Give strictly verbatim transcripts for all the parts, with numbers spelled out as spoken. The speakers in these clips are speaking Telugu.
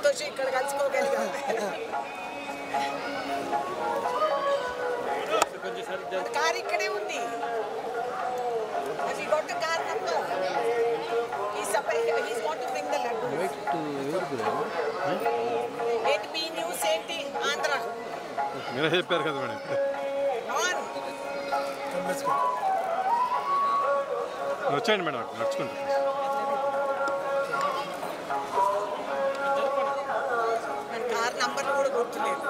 సంతోషం ఇక్కడ కలుసుకోగలిగాం. కార్ ఇక్కడే ఉంది. కార్ ఏంటి మీ న్యూస్ ఏంటి? ఆంధ్ర మీరే చెప్పారు కదా మేడం. వచ్చేయండి మేడం, నడుచుకుంటా. కార్ నంబర్లు కూడా గుర్తులేదు.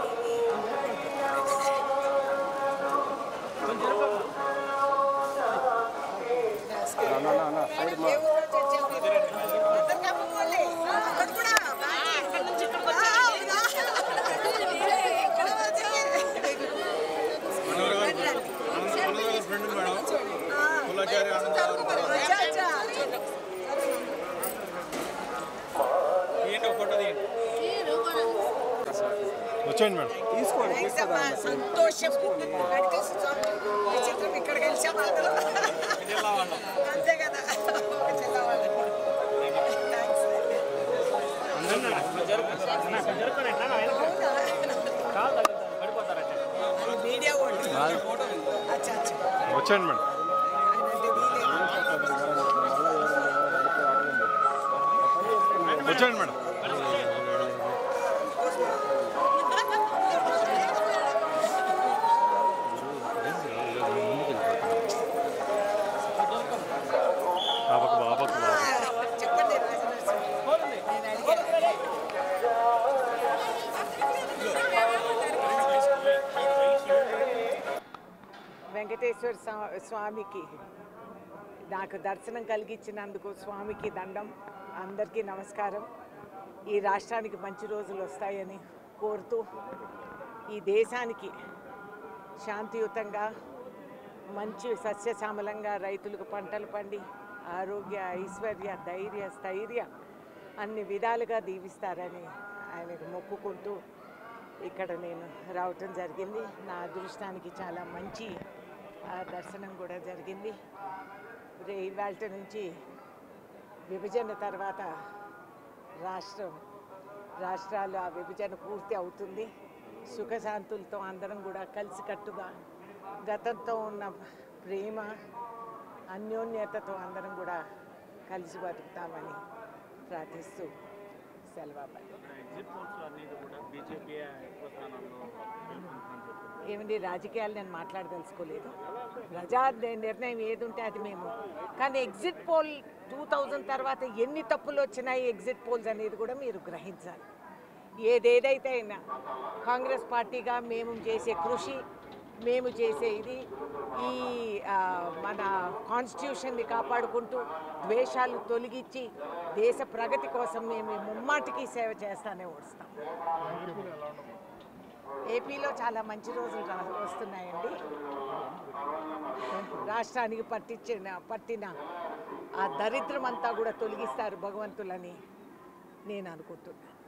వచ్చేయండి మేడం, తీసుకోండి. సంతోషం. చిత్రం ఇక్కడ కలిసాం అందరూ, అంతే కదా. మీడియా వచ్చేయండి మేడం. వచ్చేయండి మేడం. వెంకటేశ్వర స్వామికి నాకు దర్శనం కలిగించినందుకు స్వామికి దండం. అందరికీ నమస్కారం. ఈ రాష్ట్రానికి మంచి రోజులు వస్తాయని కోరుతూ, ఈ దేశానికి శాంతియుతంగా మంచి సస్యశ్యామలంగా రైతులకు పంటలు పండి ఆరోగ్య ఐశ్వర్య ధైర్య స్థైర్య అన్ని విధాలుగా దీవిస్తారని ఆయనకు మొక్కుకుంటూ ఇక్కడ నేను రావటం జరిగింది. నా అదృష్టానికి చాలా మంచి దర్శనం కూడా జరిగింది. ఇవాళ నుంచి విభజన తర్వాత రాష్ట్రం రాష్ట్రాలు ఆ విభజన పూర్తి అవుతుంది. సుఖశాంతులతో అందరం కూడా కలిసికట్టుగా గతంతో ఉన్న ప్రేమ అన్యోన్యతతో అందరం కూడా కలిసి బతుకుతామని ప్రార్థిస్తూ సెలవు. ఏమండి, రాజకీయాలు నేను మాట్లాడదలుచుకోలేదు. ప్రజా నిర్ణయం ఏది ఉంటే అది మేము. కానీ ఎగ్జిట్ పోల్ టూ థౌజండ్ తర్వాత ఎన్ని తప్పులు వచ్చినాయి ఎగ్జిట్ పోల్స్ అనేది కూడా మీరు గ్రహించాలి. ఏదేదైతే అయినా కాంగ్రెస్ పార్టీగా మేము చేసే కృషి, మేము చేసే ఇది ఈ మన కాన్స్టిట్యూషన్ని కాపాడుకుంటూ ద్వేషాలు తొలగించి దేశ ప్రగతి కోసం మేము ముమ్మాటికి సేవ చేస్తానే వస్తాం. ఏపీలో చాలా మంచి రోజులు వస్తున్నాయండి. రాష్ట్రానికి పట్టించిన పట్టిన ఆ దరిద్రం అంతా కూడా తొలగిస్తారు భగవంతులని నేను అనుకుంటున్నాను.